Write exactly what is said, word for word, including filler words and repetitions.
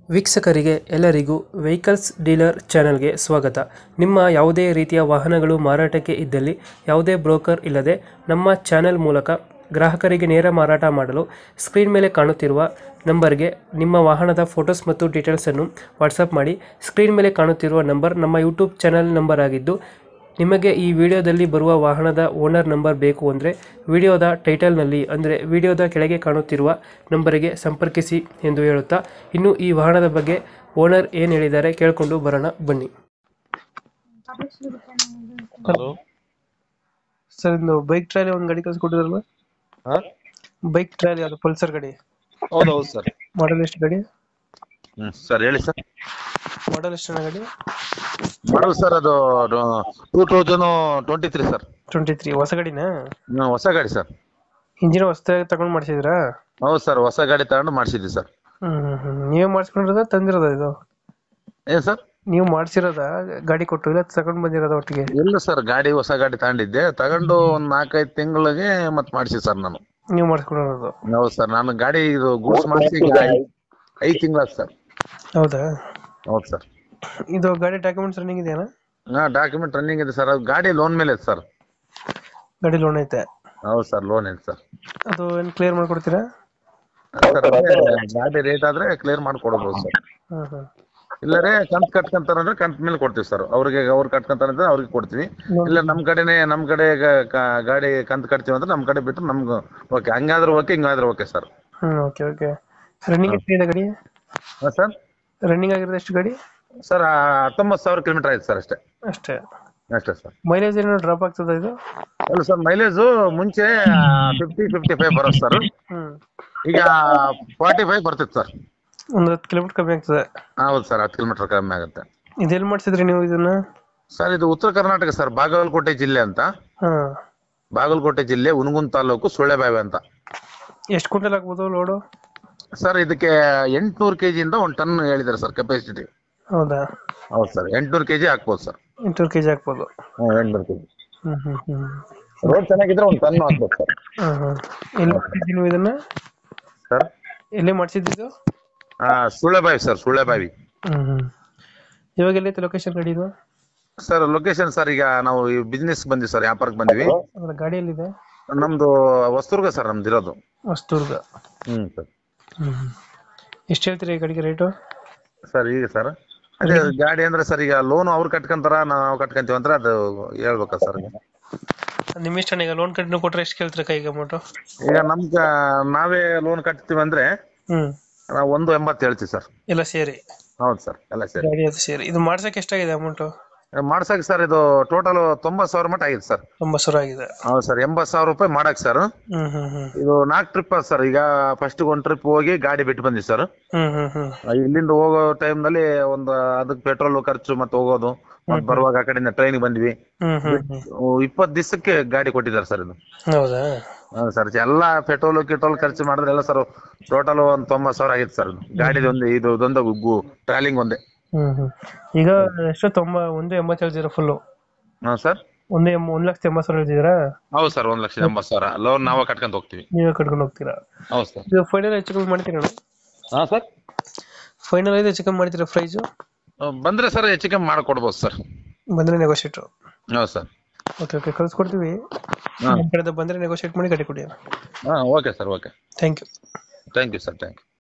ವೀಕ್ಷಕರಿಗೆ ಎಲ್ಲರಿಗೂ vehicles dealer ಚಾನೆಲ್ಗೆ ಸ್ವಾಗತ. ನಿಮ್ಮ ಯಾವುದೇ ರೀತಿಯ ವಾಹನಗಳು ಮಾರಾಟಕ್ಕೆ ಇದ್ದಲ್ಲಿ ಯಾವುದೇ ಬ್ರೋಕರ್ ಇಲ್ಲದೆ ನಮ್ಮ ಚಾನೆಲ್ ಮೂಲಕ ಗ್ರಾಹಕರಿಗೆ ನೇರ ಮಾರಾಟ ಮಾಡಲು ಸ್ಕ್ರೀನ್ ಮೇಲೆ ಕಾಣುತ್ತಿರುವ ನಂಬರ್ಗೆ ನಿಮ್ಮ ವಾಹನದ ಫೋಟೋಸ್ ಮತ್ತು ಡೀಟೇಲ್ಸನ್ನು ವಾಟ್ಸಪ್ ಮಾಡಿ. ಸ್ಕ್ರೀನ್ ಮೇಲೆ ಕಾಣುತ್ತಿರುವ ನಂಬರ್ ನಮ್ಮ ಯೂಟ್ಯೂಬ್ ಚಾನೆಲ್ ನಂಬರ್ ಆಗಿದ್ದು, ನಿಮಗೆ ಈ ವಿಡಿಯೋದಲ್ಲಿ ಬರುವ ವಾಹನದ ಓನರ್ ನಂಬರ್ ಬೇಕು ಅಂದರೆ ವಿಡಿಯೋದ ಟೈಟಲ್ನಲ್ಲಿ ಅಂದರೆ ವಿಡಿಯೋದ ಕೆಳಗೆ ಕಾಣುತ್ತಿರುವ ನಂಬರಿಗೆ ಸಂಪರ್ಕಿಸಿ ಎಂದು ಹೇಳುತ್ತಾ, ಇನ್ನು ಈ ವಾಹನದ ಬಗ್ಗೆ ಓನರ್ ಏನು ಹೇಳಿದ್ದಾರೆ ಕೇಳಿಕೊಂಡು ಬರೋಣ ಬನ್ನಿ. ಹಲೋ ಸರ್, ಇಂದು ಬೈಕ್ ಟ್ರಾಲಿ ಒಂದು ಗಾಡಿ ಕಳಿಸ್ಕೊಟ್ಟಿದ್ರಲ್ಲ, ಹಾ ಬೈಕ್ ಟ್ರಾಲಿ ಅದು ಪಲ್ಸರ್ ಗಾಡಿ, ಹೌದು ಹೌದು ಸರ್. ಮಾಡಲ್ ಎಷ್ಟು ಗಾಡಿ? ಹ್ಮ್ ಸರ್ ಹೇಳಿ ಸರ್. ಮಾಡಲ್ ಎಷ್ಟು ಗಾಡಿ? ಮಾಡಲ್ ಸರ್ ಅದು two thousand twenty three sir. Twenty three ಹೊಸ ಗಾಡಿನಾ? ಹ್ಮ್, ಹೊಸ ಗಾಡಿ ಸರ್. ಇಂಜಿನ್ ಹೊಸದಾಗಿ ತಗೊಂಡು ಮಾಡಿಸಿದ್ರಾ? ಹೌದು ಸರ್, ಹೊಸ ಗಾಡಿ ತಗೊಂಡು ಮಾಡಿಸಿದ್ವಿ ಸರ್. ಹ್ಮ್ ಹ್ಮ್ ಹ್ಮ್ ನೀವೇ ಮಾಡಿಸ್ಕೊಂಡಿರೋದ ತಂದಿರೋದ ಇದು? ಏನ್ ಸರ್? ನೀವು ಮಾಡಿಸಿರೋದ ಗಾಡಿ ಕೊಟ್ಟು, ಇಲ್ಲ ತಗೊಂಡ್ ಬಂದಿರೋದ ಒಟ್ಟಿಗೆ? ಇಲ್ಲ ಸರ್, ಗಾಡಿ ಹೊಸ ಗಾಡಿ ತಗೊಂಡಿದ್ದೆ, ತಗೊಂಡು ಒಂದ್ ನಾಲ್ಕೈದು ತಿಂಗಳಿಗೆ ಮತ್ ಮಾಡಿಸಿ ಸರ್ ನಾನು. ನೀವು ಮಾಡಿಸ್ಕೊಂಡಿರೋದು? ಹೌದು ಸರ್, ನಾನು ಗಾಡಿ ಇದು ಗೂಡ್ಸ್ ಮಾಡಿಸಿ ಐದು ತಿಂಗಳಾಯ್ತು ಸರ್. ಹೌದಾ? ಹೌದು ಸರ್. ಇದು ಗಾಡಿ ಡಾಕ್ಯುಮೆಂಟ್ಸ್ ರನ್ನಿಂಗ್ ಇದೆಯಾ? ಹಾ, ಡಾಕ್ಯುಮೆಂಟ್ ರನ್ನಿಂಗ್ ಇದೆ ಸರ್. ಅದು ಗಾಡಿ ಲೋನ್ ಮೇಲೆ ಇದೆ ಸರ್. ಗಾಡಿ ಲೋನ್ ಐತೆ? ಹೌದು ಸರ್, ಲೋನ್ ಇದೆ ಸರ್. ಅದು ಏನು ಕ್ಲಿಯರ್ ಮಾಡ್ಕೊಡ್ತೀರಾ? ಸರ್ ಗಾಡಿ ರೇಟ್ ಆದ್ರೆ ಕ್ಲಿಯರ್ ಮಾಡ್ಕೊಡ್ಬೋದು ಸರ್. ಹ್ಮ್ ಹ್ಮ್ ಇಲ್ಲರೇ ಕಂತ್ ಕಟ್ಕೊಂತಾರಂದ್ರೆ ಕಂತ್ ಮೇಲೆ ಕೊಡ್ತೀವಿ ಸರ್. ಅವ್ರಿಗೆ ಅವ್ರು ಕಟ್ಕೊಂತಾರಂದ್ರೆ ಅವ್ರಿಗೆ ಕೊಡ್ತೀವಿ. ಇಲ್ಲ ನಮ್ ಕಡೆನೆ ನಮ್ ಕಡೆ ಗ- ಕ- ಗಾಡಿ ಕಂತ್ ಕಟ್ತೀವಿ ಅಂದ್ರೆ ನಮ್ ಕಡೆ ಬಿಟ್ಟು ನಮ್ಗೆ ಓಕೆ, ಹಂಗಾದ್ರೆ ಓಕೆ, ಹಿಂಗಾದ್ರೆ ಓಕೆ ಸರ್. ಹ್ಮ್ ಓಕೆ ಓಕೆ ರನ್ನಿಂಗ್ ಎಷ್ಟಿದೆ ಗಾಡಿ? ಹಾ ಸರ್. ರನ್ನಿಂಗ್ ಆಗಿರೋದು ಎಷ್ಟು ಗಾಡಿ? ಸರ್ ಹತ್ತೊಂಬತ್ತು ಸಾವಿರ ಕಿಲೋಮೀಟರ್ ಆಯ್ತು ಸರ್, ಅಷ್ಟೇ ಅಷ್ಟೇ? ಅಷ್ಟೇ ಸರ್. ಮೈಲೇಜ್ ಏನೋ ಡ್ರಾಪ್ ಆಗ್ತದ ಇದು? ಅಲ್ಲ ಸರ್, ಮೈಲೇಜು ಮುಂಚೆ ಫಿಫ್ಟಿ ಫಿಫ್ಟಿ ಫೈವ್ ಬರುತ್ತೆ ಸರ್. ಹ್ಮ್ ಈಗ ಫಾರ್ಟಿ ಫೈವ್ ಬರ್ತಿತ್ತು ಸರ್. ಒಂದು ಹತ್ತು ಕಿಲೋಮೀಟರ್ ಕಮ್ಮಿ ಆಗ್ತದೆ? ಹೌದು ಸರ್, ಹತ್ತು ಕಿಲೋಮೀಟರ್ ಕಮ್ಮಿ ಆಗುತ್ತೆ. ಇದೆಲ್ಲಿ ಮಾಡಿಸಿದ್ರಿ ನೀವು ಇದನ್ನ? ಸರ್ ಇದು ಉತ್ತರ ಕರ್ನಾಟಕ ಸರ್, ಬಾಗಲಕೋಟೆ ಜಿಲ್ಲೆ ಅಂತ. ಹಾ. ಬಾಗಲಕೋಟೆ ಜಿಲ್ಲೆ ಹುನಗುಂದ ತಾಲೂಕು ಸುಳ್ಳೆಬಾವಿ ಅಂತ. ಎಷ್ಟು ಕ್ವಿಂಟಲ್ ಆಗ್ಬೋದು ಲೋಡು? ಸರ್ ಇದಕ್ಕೆ ಎಂಟ್ನೂರು ಕೆಜಿ ಇಂದ ಒಂದ್ ಟನ್ ಹೇಳಿದ್ದಾರೆ ಸರ್ ಕೆಪಾಸಿಟಿ. ಹೌದಾ? ಹೌದು ಸರ್, ಎಂಟ್ನೂರು ಕೆಜಿ ಹಾಕ್ಬೋದು ಸರ್. ಎಂಟೂರು ಕೆಜಿ ಹಾಕ್ಬೋದು? ಹ್ಮ್, ಎಂಟ್ನೂರು ಕೆಜಿ. ಹ್ಮ್ ಹ್ಮ್ ಹ್ಮ್ ರೋಡ್ ಚೆನ್ನಾಗಿದ್ರೆ ಒಂದ್ ಟನ್ ಹಾಕ್ಬೋದು ಸರ್. ಹ್ಮ್ ಹ್ಮ್ ಎಲ್ಲಿ ಮಾಡಿಸಿದ್ರಿ ನೀವು ಇದನ್ನ? ಸರ್ ಎಲ್ಲಿ ಮಾಡಿಸಿದ್ದು? ಹಾ, ಸುಳ್ಳೆಬಾವಿ ಸರ್, ಸುಳ್ಳೆಬಾವಿ. ಹ್ಮ್ ಹ್ಮ್ ಇವಾಗ ಎಲ್ಲೈತೆ ಲೊಕೇಶನ್ ಗಾಡಿ ಇದು? ಸರ್ ಲೊಕೇಶನ್ ಸರ್, ಈಗ ನಾವು ಬಿಸ್ನೆಸ್ ಬಂದಿವಿ ಸರ್, ವ್ಯಾಪಾರಕ್ಕೆ ಬಂದಿವಿ. ಅದರ ಗಾಡಿ ಎಲ್ಲಿದೆ? ನಮ್ದು ಹೊಸದುರ್ಗ ಸರ್, ನಮ್ದು ಇರೋದು ಹೊಸದುರ್ಗ. ಹ್ಮ್ ಸರ್. ಹ್ಮ್ ಎಷ್ಟು ಹೇಳ್ತೀರಿ ಈ ಗಾಡಿಗೆ ರೇಟು? ಸರ್ ಈಗ ಸರ್ ಅದೇ ಗಾಡಿ ಅಂದ್ರೆ ಸರ್, ಈಗ ಲೋನ್ ಅವ್ರು ಕಟ್ಕೊಂತಾರ ನಾವು ಕಟ್ಕೊಂತೀವಿ ಅಂದ್ರೆ ಅದು ಹೇಳ್ಬೇಕಾ ಸರ್? ನಿಮ್ಮ ಇಷ್ಟ. ಈಗ ಲೋನ್ ಕಂಟಿನ್ಯೂ ಕೊಟ್ರೆ ಎಷ್ಟು ಕೇಳ್ತೀರಾ ಕೈಗೆ ಅಮೌಂಟ್? ಈಗ ನಮ್ಗ ನಾವೇ ಲೋನ್ ಕಟ್ತೀವಿ ಅಂದ್ರೆ ಹ್ಮ್ ನಾವು ಒಂದು ಎಂಬತ್ತು ಹೇಳ್ತೀವಿ ಸರ್. ಎಲ್ಲ ಸೇರಿ? ಹೌದು ಸರ್, ಎಲ್ಲ ಸೇರಿ. ಗಾಡಿ ಅದು ಸೇರಿ. ಇದು ಮಾಡ್ಸಕ್ಕೆ ಎಷ್ಟಾಗಿದೆ ಅಮೌಂಟ್? ಮಾಡ್ಸಕ್ ಸರ್ ಇದು ಟೋಟಲ್ ತೊಂಬತ್ ಸಾವಿರ ಮಟ್ಟ ಆಗಿದೆ ಸರ್. ತೊಂಬತ್ತು ಸಾವಿರ ಆಗಿದೆ? ಹೌದು ಸರ್, ಎಂಬತ್ ಸಾವಿರ ರೂಪಾಯಿ ಮಾಡಕ್ ಸರ್. ಹ್ಮ್ ಹ್ಮ್ ಹ್ಮ್ ಇದು ನಾಲ್ಕು ಟ್ರಿಪ್ ಸರ್. ಈಗ ಫಸ್ಟ್ ಒಂದ್ ಟ್ರಿಪ್ ಹೋಗಿ ಗಾಡಿ ಬಿಟ್ಟು ಬಂದಿ ಸರ್. ಹ್ಮ್ ಹ್ಮ್ ಹ್ಮ್ ಇಲ್ಲಿಂದ ಹೋಗೋ ಟೈಮ್ ನಲ್ಲಿ ಒಂದು ಅದಕ್ಕೆ ಪೆಟ್ರೋಲ್ ಖರ್ಚು ಮತ್ತೆ ಹೋಗೋದು, ಮತ್ ಬರುವಾಗ ಆ ಕಡೆಯಿಂದ ಟ್ರೈನ್ ಬಂದ್ವಿ. ಹ್ಮ್ ಹ್ಮ್ ಹ್ಮ್ ಇಪ್ಪತ್ ದಿವಸಕ್ಕೆ ಗಾಡಿ ಕೊಟ್ಟಿದ್ದಾರೆ ಸರ್ ಇದು. ಹೌದಾ? ಹೌದು ಸರ್, ಎಲ್ಲಾ ಪೆಟ್ರೋಲ್ ಕಿಟ್ರೋಲ್ ಖರ್ಚು ಮಾಡಿದ್ರೆ ಎಲ್ಲ ಸರ್ ಟೋಟಲ್ ಒಂದ್ ತೊಂಬತ್ ಸಾವಿರ ಆಗಿತ್ತು ಸರ್. ಗಾಡಿದ ಒಂದು ಇದು ಇದೊಂದು ಗುಗ್ಗು ಟ್ರಾಲಿಂಗ್ ಒಂದೇ. ಹ್ಮ್ ಹ್ಮ್ ಈಗ ಎಷ್ಟು? ತೊಂಬ ಒಂದು ಎಂಬತ್ತು ಹೇಳ್ತೀರಾ ಫುಲ್ಲು? ಹಾ ಸರ್, ಒಂದು ಎಂ ಒಂದ್ ಲಕ್ಷದ ಎಂಬತ್ತು ಸಾವಿರ ಹೇಳ್ತಿದ್ದೀರಾ? ಹೌದು ಸರ್, ಒಂದ್ ಲಕ್ಷದ ಎಂಬತ್ತು ಸಾವಿರ ಲೋನ್ ನಾವೇ ಕಟ್ಕೊಂತ ಹೋಗ್ತೀವಿ. ನೀವೇ ಕಟ್ಕೊಂಡು ಹೋಗ್ತೀರಾ? ಹೌದು ಸರ್. ಇದು ಫೈನಲ್ ಹೆಚ್ಚು ಕಮ್ಮಿ ಮಾಡ್ತೀರಾ? ಹಾ ಸರ್, ಫೈನಲ್ ಐದು ಹೆಚ್ಚು ಕಮ್ಮಿ ಮಾಡ್ತೀರಾ ಪ್ರೈಸು? ಬಂದ್ರೆ ಸರ್ ಹೆಚ್ಚು ಕಮ್ಮಿ ಮಾಡ್ಕೊಡ್ಬೋದು ಸರ್. ಬಂದ್ರೆ ನೆಗೋಷಿಯೇಟ್? ಹೌದು ಸರ್. ಓಕೆ ಓಕೆ ಕಳ್ಸ್ಕೊಡ್ತೀವಿ. ಹಾ ನಮ್ಮ ಕಡೆಯಿಂದ ಬಂದರೆ ನೆಗೋಷಿಯೇಟ್ ಮಾಡಿ ಗಾಡಿ ಕೊಡಿ. ಹಾ okay sir, okay. Thank you. Thank you sir, thank you.